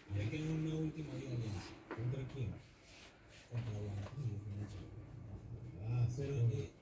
Ya queda una última alianza. ¿Contra quién? Contra Guayaquil. Ah, pero